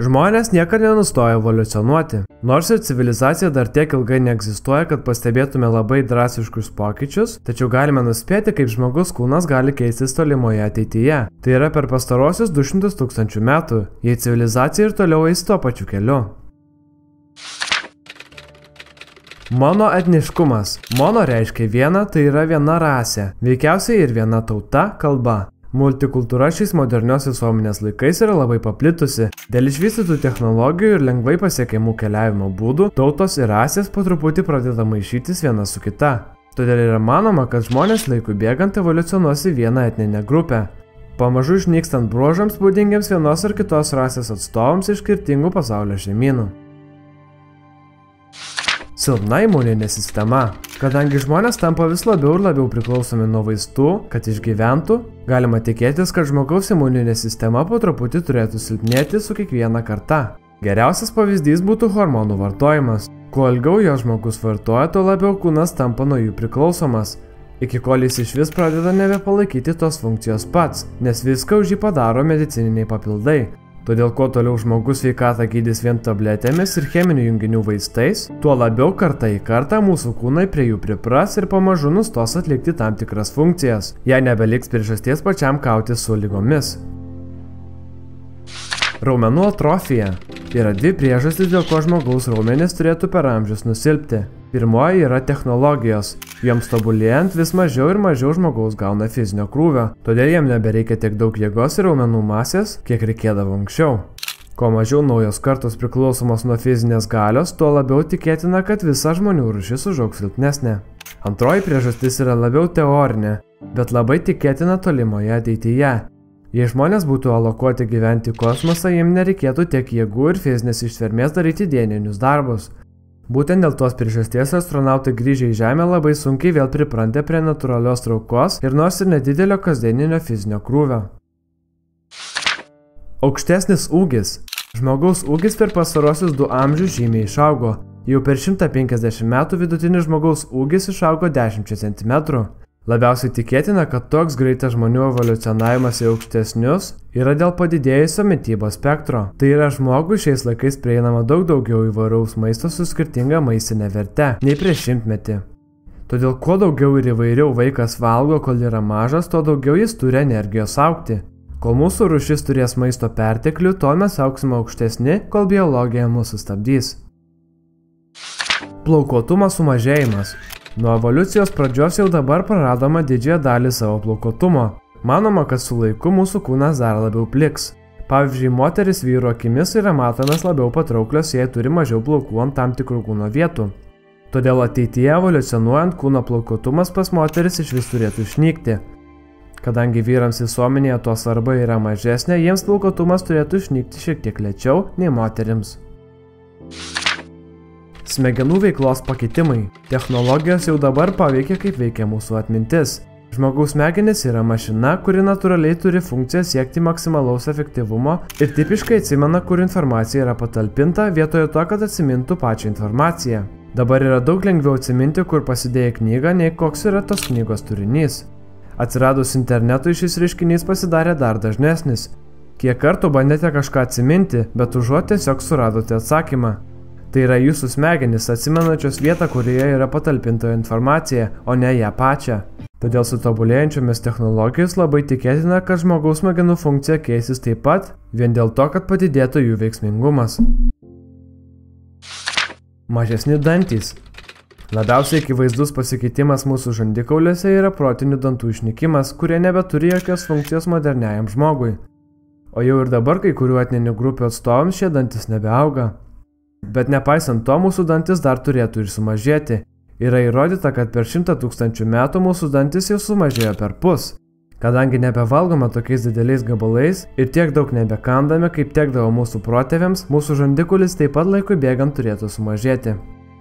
Žmonės niekada nenustoja evoliucionuoti. Nors ir civilizacija dar tiek ilgai neegzistuoja, kad pastebėtume labai drastiškus pokyčius, tačiau galime nuspėti, kaip žmogus kūnas gali keistis tolimoje ateityje. Tai yra per pastarosius 200 000 metų, jei civilizacija ir toliau eis tuo pačiu keliu. Monoetniškumas. Mono reiškia viena, tai yra viena rasė, veikiausiai ir viena tauta, kalba. Multikultūra šiais modernios visuomenės laikais yra labai paplitusi. Dėl išvystytų technologijų ir lengvai pasiekiamų keliavimo būdų, tautos ir rasės po truputį pradeda maišytis viena su kita. Todėl yra manoma, kad žmonės laikui bėgant evoliucionuos į vieną etninę grupę. Pamažu išnykstant bruožams būdingiams vienos ar kitos rasės atstovams iš skirtingų pasaulio žemynų. Silpna imuninė sistema. Kadangi žmonės tampa vis labiau ir labiau priklausomi nuo vaistų, kad išgyventų, galima tikėtis, kad žmogaus imuninė sistema po truputį turėtų silpnėti su kiekviena karta. Geriausias pavyzdys būtų hormonų vartojimas. Kuo ilgiau jo žmogus vartoja, tuo labiau kūnas tampa nuo jų priklausomas, iki kol jis išvis pradeda nebepalaikyti tos funkcijos pats, nes viską už jį padaro medicininiai papildai. Todėl kuo toliau žmogus sveikatą gydys vien tabletėmis ir cheminių junginių vaistais, tuo labiau kartą į kartą mūsų kūnai prie jų pripras ir pamažu nustos atlikti tam tikras funkcijas, jei nebeliks priežasties pačiam kautis su ligomis. Raumenų atrofija. Yra dvi priežastys, dėl ko žmogaus raumenys turėtų per amžius nusilpti. Pirmoji yra technologijos. Joms tobulėjant vis mažiau ir mažiau žmogaus gauna fizinio krūvio, todėl jam nebereikia tiek daug jėgos ir raumenų masės, kiek reikėdavo anksčiau. Kuo mažiau naujos kartos priklausomos nuo fizinės galios, tuo labiau tikėtina, kad visa žmonių rūšis užaugs silpnesnė. Antroji priežastis yra labiau teorinė, bet labai tikėtina tolimoje ateityje. Jei žmonės būtų alokuoti gyventi kosmosą, jiems nereikėtų tiek jėgų ir fizinės ištvermės daryti dieninius darbus. Būtent dėl tos priežasties astronautai grįžę į Žemę labai sunkiai vėl priprantė prie natūralios traukos ir nors ir nedidelio kasdieninio fizinio krūvio. Aukštesnis ūgis. Žmogaus ūgis per pastarosius 2 amžius žymiai išaugo. Jau per 150 metų vidutinis žmogaus ūgis išaugo 10 cm. Labiausiai tikėtina, kad toks greitas žmonių evoliucionavimas į aukštesnius yra dėl padidėjusio mitybos spektro. Tai yra žmogui šiais laikais prieinama daug daugiau įvairaus maisto su skirtinga maistinė verte nei prieš 100-metį. Todėl kuo daugiau ir įvairiau vaikas valgo, kol yra mažas, tuo daugiau jis turi energijos augti. Kol mūsų rūšis turės maisto perteklių, tol mes augsime aukštesni, kol biologija mūsų stabdys. Plaukuotumo sumažėjimas. Nuo evoliucijos pradžios jau dabar praradoma didžiąją dalį savo plaukuotumo. Manoma, kad su laiku mūsų kūnas dar labiau pliks. Pavyzdžiui, moteris vyro akimis yra matomas labiau patrauklios, jei turi mažiau plaukų ant tam tikrų kūno vietų. Todėl ateityje evoliucionuojant kūno plaukuotumas pas moteris iš vis turėtų išnykti. Kadangi vyrams visuomenėje to svarba yra mažesnė, jiems plaukuotumas turėtų išnykti šiek tiek lėčiau nei moterims. Smegenų veiklos pakitimai. Technologijos jau dabar paveikia, kaip veikia mūsų atmintis. Žmogaus smegenys yra mašina, kuri natūraliai turi funkciją siekti maksimalaus efektyvumo ir tipiškai atsimena, kur informacija yra patalpinta, vietoje to, kad atsimintų pačią informaciją. Dabar yra daug lengviau atsiminti, kur pasidėjai knygą, nei koks yra tos knygos turinys. Atsiradus internetui šis reiškinys pasidarė dar dažnesnis. Kiek kartų bandėte kažką atsiminti, bet užuot tiesiog suradote atsakymą. Tai yra jūsų smegenys atsimenančios vietą, kurioje yra patalpinta informacija, o ne ją pačią. Todėl su tobulėjančiomis technologijos labai tikėtina, kad žmogaus smegenų funkcija keisis taip pat, vien dėl to, kad padidėtų jų veiksmingumas. Mažesni dantys. Labiausiai akivaizdus pasikeitimas mūsų žandikauliuose yra protinių dantų išnykimas, kurie nebeturi jokios funkcijos moderniajam žmogui. O jau ir dabar kai kurių etninių grupių atstovams šie dantis nebeauga. Bet nepaisant to, mūsų dantis dar turėtų ir sumažėti. Yra įrodyta, kad per 100 000 metų mūsų dantis jau sumažėjo per pus. Kadangi nebevalgome tokiais dideliais gabalais ir tiek daug nebekandame, kaip tekdavo mūsų protėviams, mūsų žandikaulis taip pat laikui bėgant turėtų sumažėti.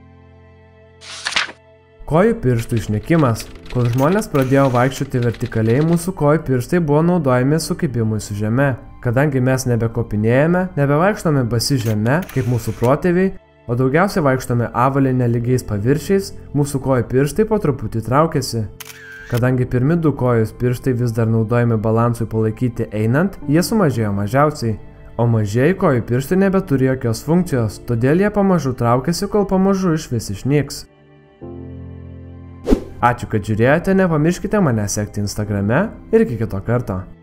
Kojų pirštų išnykimas. Kol žmonės pradėjo vaikščioti vertikaliai, mūsų kojų pirštai buvo naudojami sukibimui su žeme. Kadangi mes nebekopinėjame, nebevaikštome basi žeme, kaip mūsų protėviai, o daugiausiai vaikštome avalyne lygiais paviršiais, mūsų kojų pirštai po truputį traukiasi. Kadangi pirmi 2 kojos pirštai vis dar naudojami balansui palaikyti einant, jie sumažėjo mažiausiai, o mažieji kojų pirštai nebeturi jokios funkcijos, todėl jie pamažu traukiasi, kol pamažu išvis išnyks. Ačiū, kad žiūrėjote, nepamirškite mane sekti Instagrame ir iki kito karto.